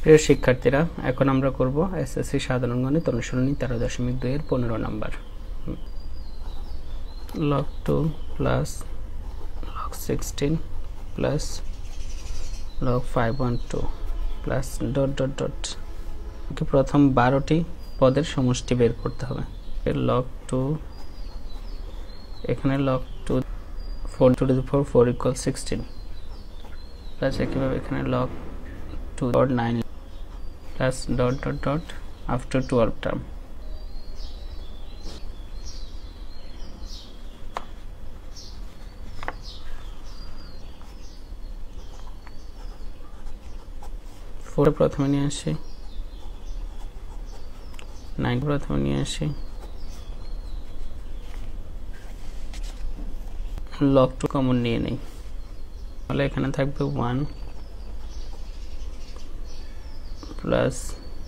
প্রিয় শিক্ষার্থীরা, এখন আমরা করব এসএসসি সাধারণ গণিত অনুশীলনী 13.2 এর 15 number. log 2 plus log 16 plus log 512 plus dot dot dot। প্রথম 12টি পদের সমষ্টি বের করতে হবে। log 2, এখানে log 2 4 to the power 4 equals 16 plus একইভাবে এখানে log 2 or 9 plus dot dot dot after 12 term। প্রথমে নিয়ে আসি, 9 প্রথমে নিয়ে আসি, log 2 কমন নিয়ে নেই, তাহলে এখানে থাকবে 1 plus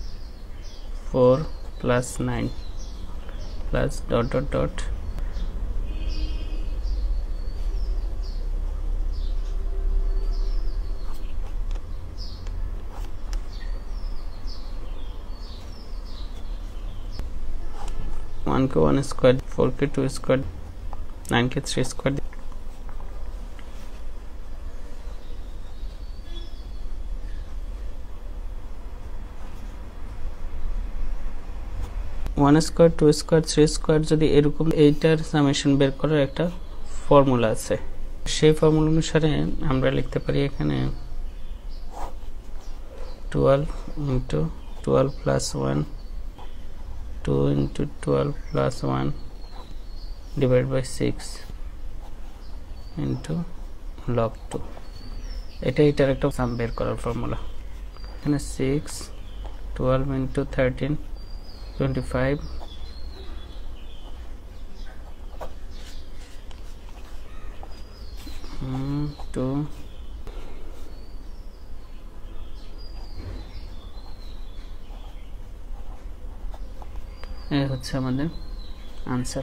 4 plus 9 plus dot dot dot one के 1 स्क्वायर, 4 के 2 स्क्वायर, 9 के 3 स्क्वायर, 1 স্কয়ার, 2 স্কয়ার, 3 স্কয়ার যদি এরকম এইটার সামেশন বের করার একটা ফর্মুলা আছে। সেই ফর্মুলা অনুসারে আমরা লিখতে পারি এখানে 12 into 12 plus 1, 2 into 12 plus 1 divided by 6 into log 2। এটার একটা সাম বের করার ফর্মুলা। এখানে 6 12 into 13 25 2 এই হচ্ছে আমাদের आंसर।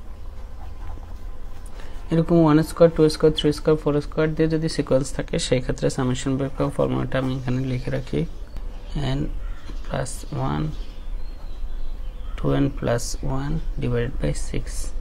এরকম 1 স্কয়ার, 2 স্কয়ার, 3 স্কয়ার, 4 স্কয়ার দিয়ে যদি সিকোয়েন্স থাকে সেই ক্ষেত্রে সামেশন বের করার ফর্মুলাটা আমি এখানে লিখে রাখি। n plus 1 2n plus 1 divided by 6